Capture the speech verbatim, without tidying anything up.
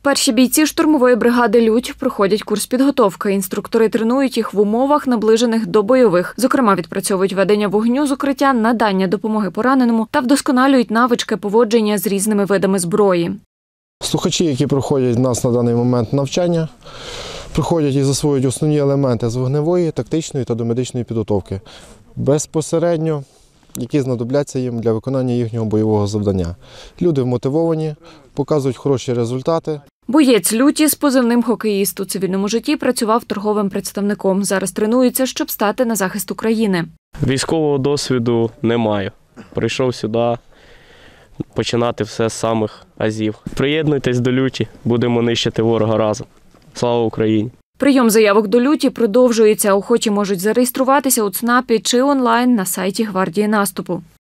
Перші бійці штурмової бригади «Лють» проходять курс підготовки. Інструктори тренують їх в умовах, наближених до бойових. Зокрема, відпрацьовують ведення вогню з укриття, надання допомоги пораненому та вдосконалюють навички поводження з різними видами зброї. Слухачі, які проходять в нас на даний момент навчання, проходять і засвоюють основні елементи з вогневої, тактичної та домедичної підготовки. Безпосередньо, які знадобляться їм для виконання їхнього бойового завдання. Люди вмотивовані, показують хороші результати. Боєць «Люті» з позивним «Хокеїст» у цивільному житті працював торговим представником. Зараз тренується, щоб стати на захист України. Військового досвіду не маю. Прийшов сюди починати все з самих азів. Приєднуйтесь до «Люті», будемо нищити ворога разом. Слава Україні! Прийом заявок до «Люті» продовжується. Охочі можуть зареєструватися у ЦНАПі чи онлайн на сайті Гвардії наступу.